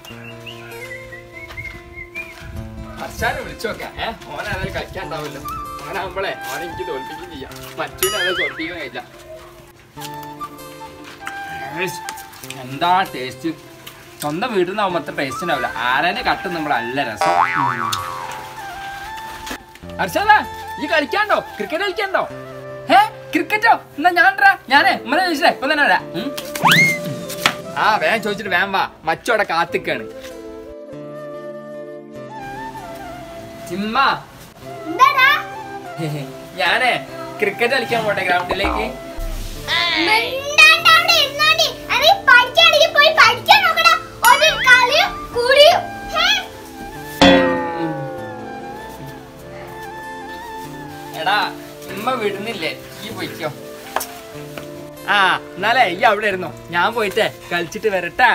അർഷാനെ വിളിച്ചോക്കാം. ഓനാണെങ്കിൽ കളിക്കാണ്ടാവല്ലോ. ഓനാകുമ്പോളേ ഓനെ എനിക്ക് തോൽപ്പിക്കുകയും ചെയ്യാം. മറ്റൊന്നും അത് തോൽപ്പിക്കാൻ കഴിയില്ല. എന്താ ടേസ്റ്റ്. സ്വന്തം വീട്ടിൽ നിന്നാവുമ്പോ അത്ര ടേസ്റ്റ് ഉണ്ടാവില്ല. ആരനെ കട്ടും നമ്മളല്ല രസം. അർഷാദാ ഈ കളിക്കാണ്ടോ? ക്രിക്കറ്റ് കളിക്കാണ്ടോ? ക്രിക്കറ്റോ? എന്നാ ഞാനേ ഉമ്മനെ ചോദിച്ചില്ലേ ഇപ്പൊ തന്നെ വരാ. വേഗം ചോദിച്ചിട്ട് വേഗം വാ. മച്ചോടെ കാത്തിക്കാണ്. ചിമ്മ ഞാനേ ക്രിക്കറ്റ് കളിക്കാൻ പോട്ടെ ഗ്രൗണ്ടിലേക്ക്. എടാ ഉമ്മ വിടുന്നില്ലേ? ഈ പോയിക്കോ. എന്നാലേ ഈ അവിടെ ഇരുന്നോ. ഞാൻ പോയിട്ടേ കളിച്ചിട്ട് വരട്ടാ.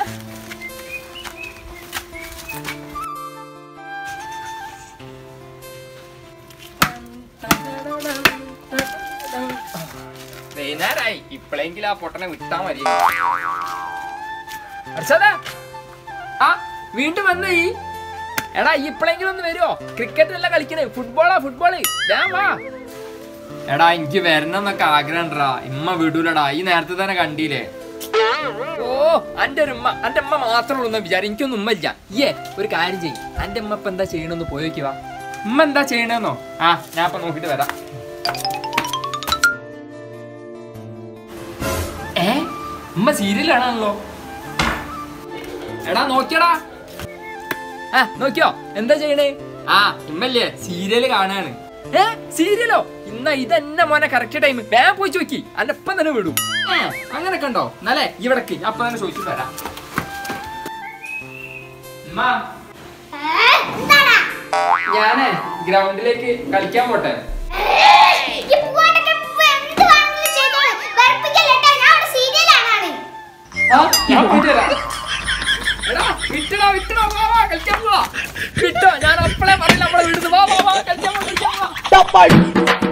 വൈകുന്നേരമായി. ഇപ്പളെങ്കിലും ആ പൊട്ടനെ വിട്ടാ മതി. അർഷാദാ വീണ്ടും വന്നു. എടാ ഇപ്പളെങ്കിലും ഒന്ന് വരുമോ? ക്രിക്കറ്റ് അല്ല കളിക്കണേ, ഫുട്ബോളാ ഫുട്ബോള്. ഞാൻ വാ. എടാ എനിക്ക് വരണം എന്നൊക്കെ ആഗ്രഹം ഉണ്ടാ. ഇമ്മ വിടൂലടാ. ഈ നേരത്തെ തന്നെ കണ്ടില്ലേ. അന്റെ അമ്മ മാത്രമേ ഉള്ളൂ വിചാരം. എനിക്കൊന്നും ഉമ്മ ഇല്ല. ഒരു കാര്യം ചെയ്യും. അന്റെ അമ്മ ഇപ്പൊ എന്താ ചെയ്യണമെന്ന് പോയി നോക്കിവാ. ഉമ്മ എന്താ ചെയ്യണെന്നോ? ഞാൻ ഇപ്പൊ നോക്കിട്ട് വരാം. ഉമ്മ സീരിയലാണല്ലോ. എടാ നോക്കിയടാ. നോക്കിയോ എന്താ ചെയ്യണേ? ഉമ്മല്ലേ സീരിയല് കാണാണ്. സീരിയലോ? ഇന്ന ഇതെന്നെ മോനെ കറക്റ്റ് ടൈം. വേഗം പോയി ചോദിക്കി. അന്റെ ഇപ്പം തന്നെ വിടും. അങ്ങനൊക്കെ ഉണ്ടോ? എന്നാലേ ഇവിടക്ക് അപ്പൊ തന്നെ ചോദിച്ചിട്ട് വരാം. ഞാനേ ഗ്രൗണ്ടിലേക്ക് കളിക്കാൻ പോട്ടെ. വിട്ടോ ഞാൻ അപ്പളേ പറയില്ല. നമ്മളെ വീട്ടിൽ വാ കളിക്കാൻ.